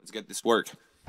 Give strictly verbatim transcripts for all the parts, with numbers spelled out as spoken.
Let's get this work.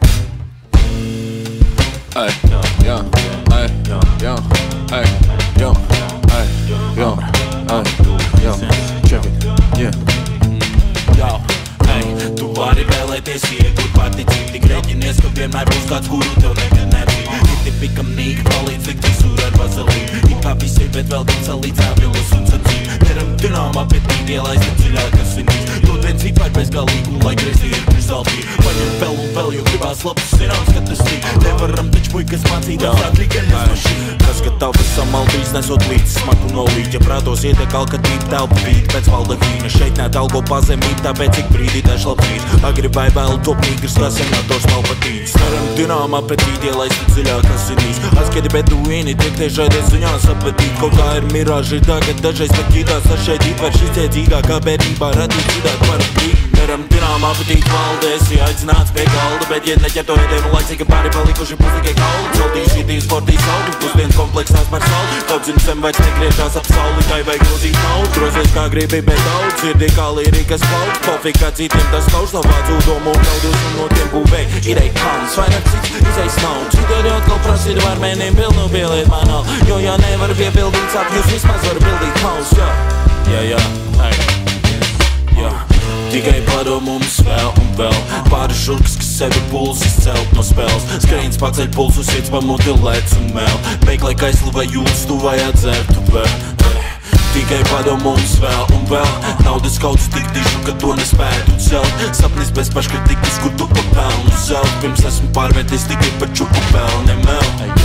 Ay, yo, yo, ay, yo, yo, ay, yo, ay, yo, ay, yo, check it, yeah. Yo, ay, tu vari vēlēties iegūt paticību, tik reģinies, ka vienmēr būs kāds, kuru tev nekad nebija. Ir tipikam nīgi, palīdz likt visur ar vazelīnu. Ir kā visi, bet vēl gan salīdz āvilas un sacību. Teram dinām apetīti, ielaist dziļākas vinīs. Dod viens vipār bez galīgu, lai griezi ir kristaltī. Paņem vēl un vēl, jo gribās labs zināms, ka tas tī. Nevaram taču puikas mācītās ātrīgaļas no šī. Kas gatavs esam maldīs, nesot līdz smaku nolīt. Ja prātos ietiek alkatība, telpa vīt pēc valdahīna. Šeit netalgo pazemība, tāpēc cik brīdī tā šlapīt. Agri vai vēl top nīgrs, kā senators nav patīts. Neram dinām apetīti, ielaist dziļākas vinīs. Askedi beduīni, tiek tiešādies ziņās apetīt. Kaut kā ir mirāži tagad, dažreiz pat ķītās ar šeit īpaši izciedzīgākā bērībā radīt cidāt par brīd. Neram dinām apetīti valdēs, ja aicināts pie galda, bet ja neķer to ēdienu laicīgi pāri palikuši pustikai kauli. Saldīši šitīs sportīs sauli, pusdienas kompleksās par sauli. Kaut zinu, sem vairs negriežās ap sauli, tai vai grozīt naudu. Grozies kā gribi, bet daudz, sirdī kā lirikas plauk. Kofī kā citiem tas tauš, nav vācu domu naudus un no tiem būvēj. Ideja kauns, vai ne cits, izais nav. Citādi atkal prasīt varmēniem pilnu pieliet manā. Jo ja nevar piepildīt sapņus, vismaz var pildīt haus, jā. Jā, jā, ai, jā. Tikai padom mums vēl un vēl. Pāri žurks, kas sevi pulsis celt no spēles. Skrējums paceļ pulsu, sirds pamutilēts un mēl. Beig, lai kaisli vai jūtas, tu vai atzertu vēl. Tikai padom mums vēl un vēl. Naudas kauts tik dižu, ka to nespētu celt. Sapnis bez paškritikas, kur tu pa pelnu zelt. Pirms esmu pārvērties tikai par čupu pelni mel.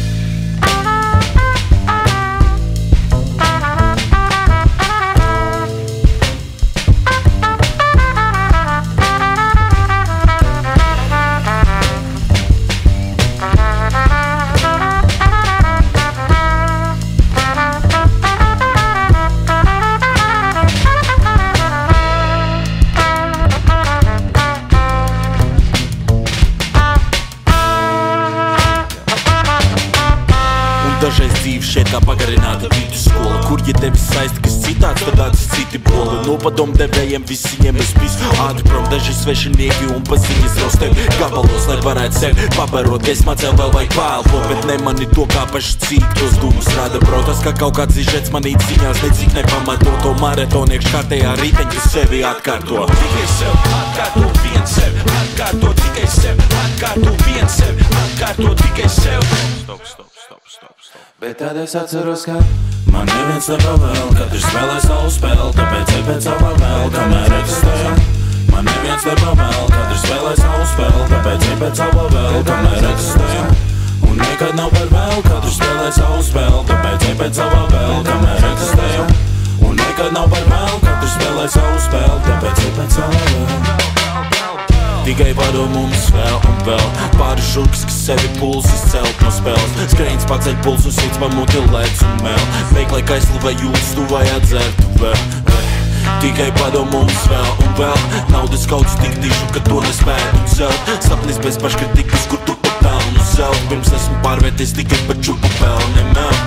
Dažreiz dzīve šeit kā pagarināta vidusskola, kur ja tevis saisti, kas citāds, tad tāds citi boli. No padomdevējiem visi ņemas visu ātri prom, daži svešinieki un paziņas raus tev gabalos, lai varētu sevi pabarot. Es macēl vēl vajag pālpot, bet nemani to kā paši cīk, tos dūmus rada brotas, kā kaut kāds zižets manīt ziņās, necik nepamato to maratoniekš kārtējā riteņ, kas sevi atkārto. Tikai sev, atkārto vien sev, atkārto tikai sev, atkārto vien sev, atkārto tikai sev. Stop, stop, stop, stop, stop. Bet tad es atceros, ka man neviens nepavēl, katrs spēlē savu spēli, tāpēc ir pēc savā vēl, kamēr eksistē. Man neviens nepavēl, katrs spēlē savu spēli, tāpēc ir pēc savā vēl, kamēr eksistē. Un nekad nav par vēl, katrs spēlē savu spēli, tāpēc ir pēc savā vēl, kamēr eksistē. Un nekad nav par vēl, katrs spēlē savu spēli, tāpēc ir pēc savā vēl. Tikai vado mums vēl un vēl. Pāri žurks, kas sevi pulsis celt no spēles. Skrējums paceļ pulsu, sirds pamutilēts un mēl. Beig, lai kaisli vai jūtas, tu vai atzertu vēl. Tikai vado mums vēl un vēl. Naudas kauts tik dižu, ka to nespētu celt. Sapnis bez paškritikas, kur tu pa pelnu zelt. Pirms esmu pārvērties tikai par čupu pelni mēl.